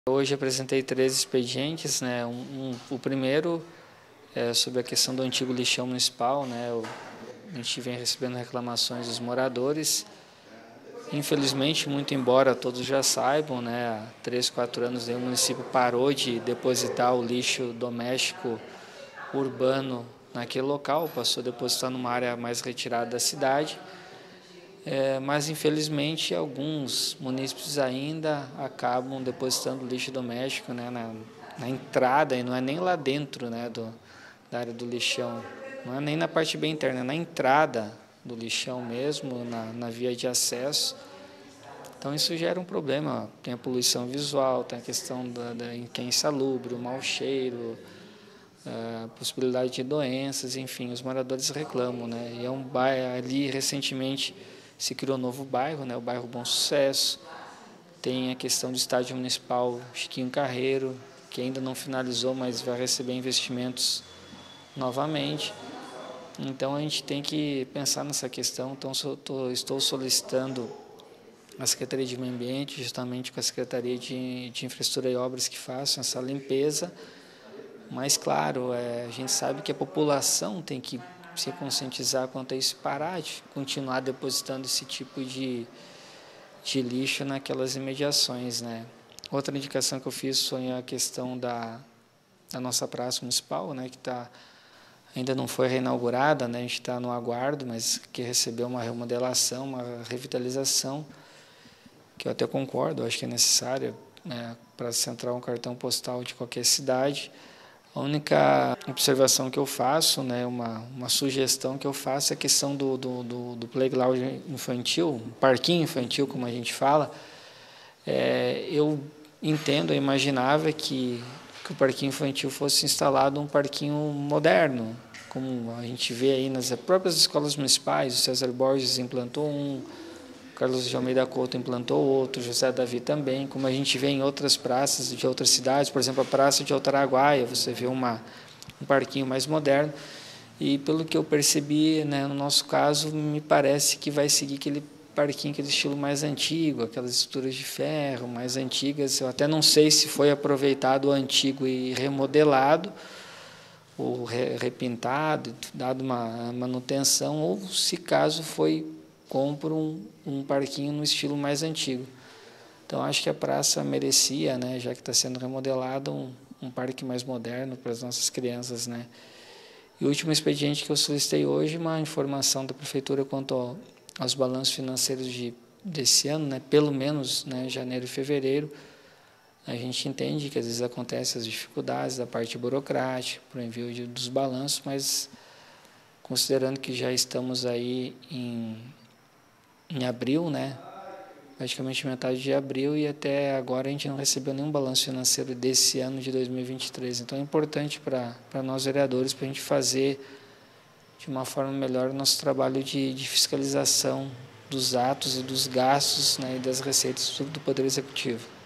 Hoje apresentei 3 expedientes, né? O primeiro é sobre a questão do antigo lixão municipal, né? A gente vem recebendo reclamações dos moradores. Infelizmente, muito embora todos já saibam, né? Há 3, 4 anos o município parou de depositar o lixo doméstico urbano naquele local, passou a depositar numa área mais retirada da cidade. Mas infelizmente alguns munícipes ainda acabam depositando lixo doméstico, né, na entrada, e não é nem lá dentro, né, da área do lixão, não é nem na parte bem interna, é na entrada do lixão mesmo, na via de acesso. Então isso gera um problema, tem a poluição visual, tem a questão que é insalubre, o mau cheiro, a possibilidade de doenças, enfim, os moradores reclamam, né? E é um bairro ali, recentemente se criou um novo bairro, né? O bairro Bom Sucesso, tem a questão do estádio municipal Chiquinho Carreiro, que ainda não finalizou, mas vai receber investimentos novamente. Então a gente tem que pensar nessa questão, então estou solicitando a Secretaria de Meio Ambiente, justamente com a Secretaria de Infraestrutura e Obras, que façam essa limpeza. Mas, claro, a gente sabe que a população tem que se conscientizar quanto a isso, parar de continuar depositando esse tipo de lixo naquelas imediações, né? Outra indicação que eu fiz foi a questão da nossa praça municipal, né, que ainda não foi reinaugurada, né, a gente está no aguardo, mas que recebeu uma remodelação, uma revitalização, que eu até concordo, acho que é necessária, né, para centrar um cartão postal de qualquer cidade. A única observação que eu faço, né, uma sugestão que eu faço é a questão do playground infantil, um parquinho infantil, como a gente fala. Eu entendo, eu imaginava que o parquinho infantil fosse instalado um parquinho moderno, como a gente vê aí nas próprias escolas municipais. O César Borges implantou um, Carlos de Almeida Couto implantou outro, José Davi também, como a gente vê em outras praças de outras cidades, por exemplo, a Praça de Altaraguaia, você vê um parquinho mais moderno, e pelo que eu percebi, né, no nosso caso, me parece que vai seguir aquele parquinho, aquele estilo mais antigo, aquelas estruturas de ferro mais antigas. Eu até não sei se foi aproveitado o antigo e remodelado, ou repintado, dado uma manutenção, ou se caso foi compro um parquinho no estilo mais antigo. Então, acho que a praça merecia, né, já que está sendo remodelado, um parque mais moderno para as nossas crianças, né. E o último expediente que eu solicitei hoje, uma informação da Prefeitura quanto aos balanços financeiros desse ano, né, pelo menos, né, janeiro e fevereiro. A gente entende que às vezes acontecem as dificuldades da parte burocrática, para o envio dos balanços, mas considerando que já estamos aí em abril, né? Praticamente metade de abril, e até agora a gente não recebeu nenhum balanço financeiro desse ano de 2023. Então é importante para nós vereadores, para a gente fazer de uma forma melhor o nosso trabalho de fiscalização dos atos e dos gastos, né, e das receitas do Poder Executivo.